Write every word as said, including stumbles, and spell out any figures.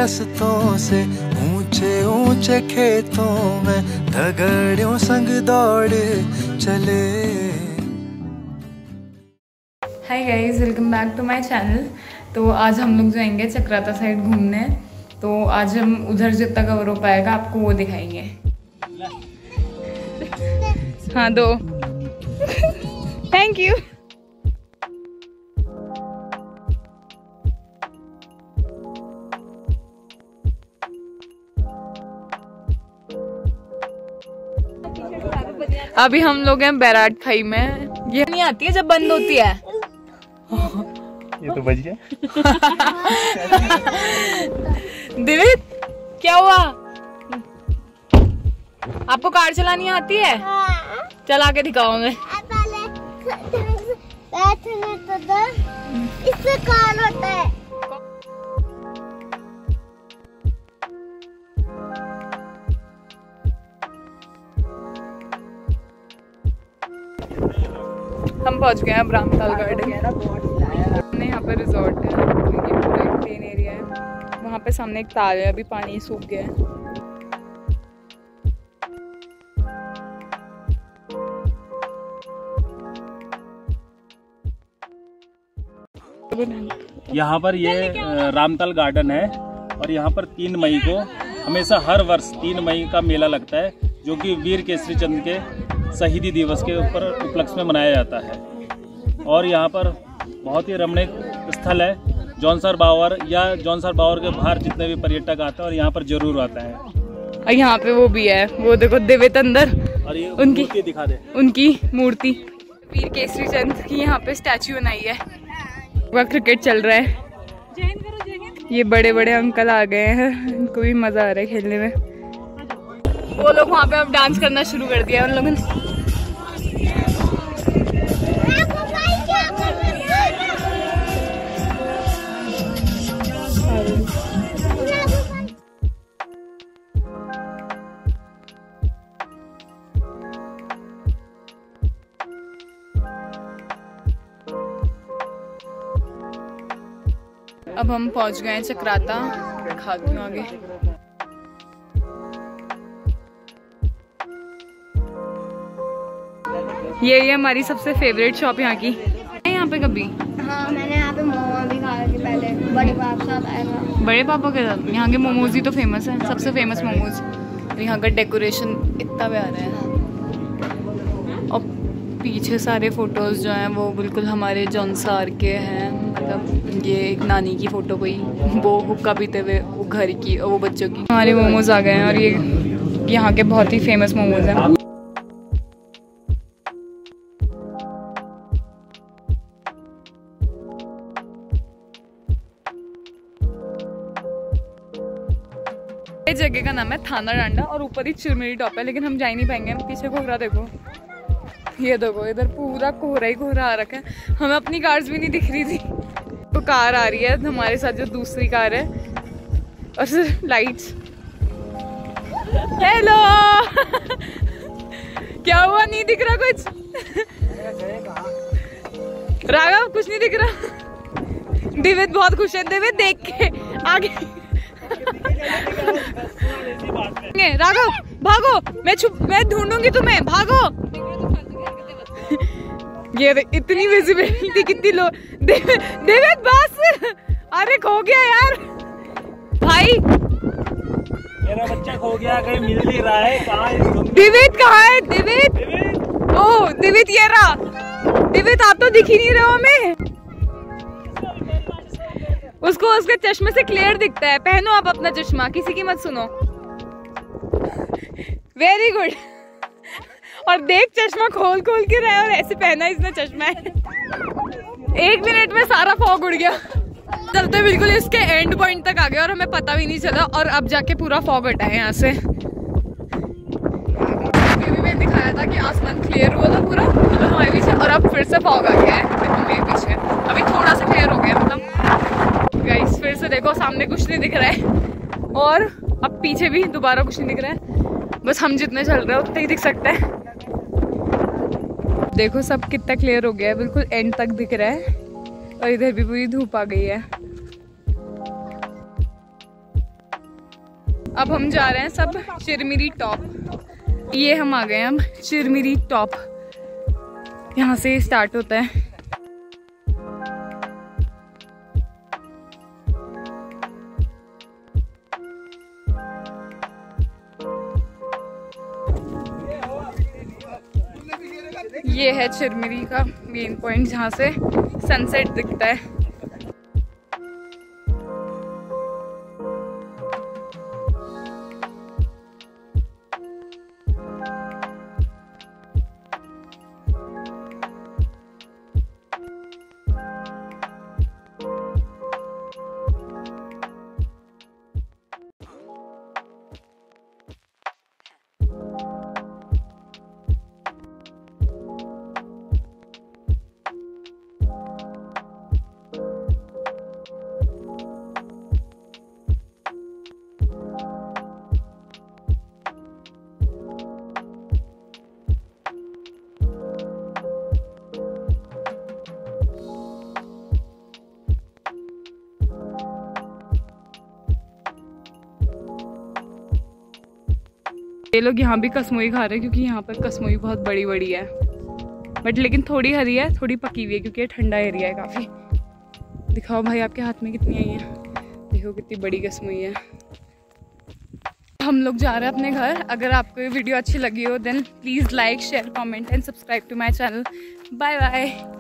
रास्तों से ऊंचे ऊंचे खेतों में दगड़ियों संग दौड़ चले। Hi guys, welcome back to my channel. तो आज हम लोग जाएंगे चक्राता साइड घूमने। तो आज हम उधर जितना कवर हो पाएगा आपको वो दिखाएंगे। हाँ दो। Thank you. अभी हम लोग हैं बैराट खाई में। ये नहीं आती है जब बंद होती है। ये तो बच गया। दिवित क्या हुआ? आपको कार चलानी आती है? चला के दिखाओ मैं। इससे कार होता है। हम पहुंच गए हैं रामताल गार्डन। हमने यहाँ पे रिजॉर्ट है, क्योंकि पूरा एक प्लेन एरिया है। वहाँ पे सामने एक ताल है, अभी पानी सूख गया है। यहाँ पर ये रामताल गार्डन है और यहाँ पर तीन मई को हमेशा हर वर्ष तीन मई का मेला लगता है, जो कि वीर केसरी चंद के शहीदी दिवस के ऊपर उपलक्ष्य में मनाया जाता है। और यहाँ पर बहुत ही रमणीक स्थल है। जौनसर बावर या जौनसर बावर के बाहर जितने भी पर्यटक आते हैं और यहाँ पर जरूर आता है। और यहाँ पे वो भी है, वो देखो दिवित अंदर। और ये उनकी मूर्ति दिखा दे, उनकी मूर्ति वीर केसरी चंद की यहाँ पे स्टैचू बनाई है। वह क्रिकेट चल रहा है। ये बड़े बड़े अंकल आ गए हैं, इनको भी मजा आ रहा है खेलने में। वो लोग वहाँ पे अब डांस करना शुरू कर दिया उन लोगों ने। अब हम पहुंच गए हैं चक्राता। खाती हूँ आगे। ये ये हमारी सबसे फेवरेट शॉप यहाँ की है। यहाँ पे कभी हाँ, मैंने यहाँ पे मोमो भी खाया थी पहले, बड़े पापा साथ आया था। बड़े पापा के साथ? यहाँ के मोमोज ही तो फेमस है, सबसे फेमस मोमोज। और यहाँ का डेकोरेशन इतना प्यारा है। और पीछे सारे फोटोज जो हैं वो बिल्कुल हमारे जौनसार के हैं। मतलब ये एक नानी की फोटो कोई, वो हुक्का पीते हुए, वो घर की और वो बच्चों की। हमारे मोमोज आ गए हैं और ये यहाँ के बहुत ही फेमस मोमोज हैं। इस जगह का नाम है थाना डांडा और ऊपर ही चिरमिरी टॉप है, लेकिन हम जा ही नहीं पाएंगे। हम पीछे कोहरा देखो, ये देखो इधर पूरा कोहरा ही कोहरा आ रखा है। हमें अपनी कार्स भी नहीं दिख रही थी। तो कार आ रही है हमारे साथ, जो दूसरी कार है, और सिर्फ लाइट्स। हेलो। क्या हुआ, नहीं दिख रहा कुछ? राघव कुछ नहीं दिख रहा। दिवित बहुत खुश है, दिवित देख के आगे। राघव भागो, मैं छुप मैं ढूंढूंगी तुम्हें, भागो। ये इतनी विजिबिलिटी कितनी लो। दिवित बस, अरे खो गया यार भाई। मेरा बच्चा खो गया, कहीं मिल नहीं रहा है। कहाँ है दिवित? कहाँ है दिवित? ओह दिवित, ये रहा दिवित। आप तो दिख ही नहीं रहे हो हमें। उसको उसके चश्मे से क्लियर दिखता है। पहनो आप अपना चश्मा, किसी की मत सुनो। Very good. और देख, चश्मा खोल खोल के रहा है और ऐसे पहना इसने चश्मा है। एक मिनट में सारा फॉग उड़ गया। चलते बिल्कुल इसके एंड पॉइंट तक आ गया और हमें पता भी नहीं चला। और अब जाके पूरा फॉग हटा है यहाँ से। अभी मैं दिखाया था कि आसमान क्लियर हुआ था पूरा हमारे पीछे, और अब फिर से फॉग आ गया है मेरे पीछे। अभी थोड़ा सा क्लियर हो गया, मतलब गाइस फिर से देखो, सामने कुछ नहीं दिख रहा है और अब पीछे भी दोबारा कुछ नहीं दिख रहा है। बस हम जितने चल रहे हैं उतने ही दिख सकते हैं। देखो सब कितना क्लियर हो गया है, बिल्कुल एंड तक दिख रहा है। और इधर भी पूरी धूप आ गई है। अब हम जा रहे हैं सब चिरमिरी टॉप। ये हम आ गए हैं अब चिरमिरी टॉप, यहाँ से स्टार्ट होता है। ये है चिरमिरी का मेन पॉइंट जहाँ से सनसेट दिखता है। ये लोग यहाँ भी कसमोई खा रहे हैं क्योंकि यहाँ पर कसमोई बहुत बड़ी बड़ी है, बट लेकिन थोड़ी हरी है, थोड़ी पकी हुई है क्योंकि ये ठंडा एरिया है काफ़ी। दिखाओ भाई आपके हाथ में कितनी आई है, देखो कितनी बड़ी कसमोई है। हम लोग जा रहे हैं अपने घर। अगर आपको ये वीडियो अच्छी लगी हो then please like share comment and subscribe to my channel. Bye bye.